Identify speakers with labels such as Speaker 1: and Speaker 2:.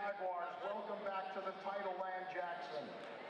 Speaker 1: Jaguars. Welcome back to the title land, Jackson.